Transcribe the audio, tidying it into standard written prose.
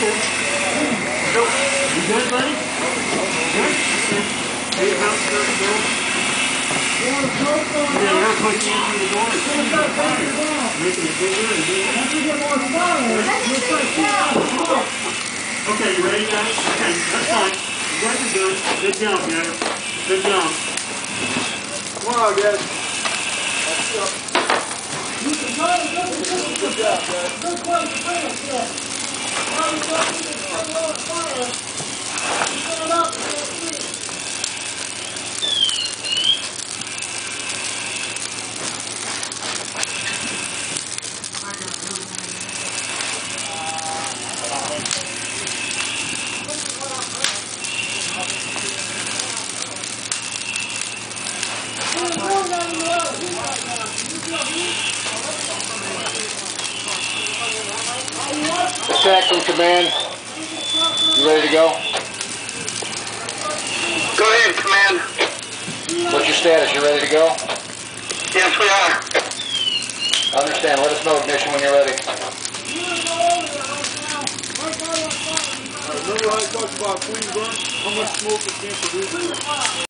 Nope. You good, buddy? Good? Hey, bounce up, Bill. Yeah, we're going to push you into the door and see the fire. Making it bigger and bigger. Okay, you ready, guys? Okay, that's fine. You guys are good. Good job, guys. Good job. Come on, guys. Good job, Attack from command. You ready to go? Go ahead, command. What's your status? You ready to go? Yes, we are. I understand. Let us know ignition when you're ready. Remember how I talked about clean burn? How much smoke it can produce?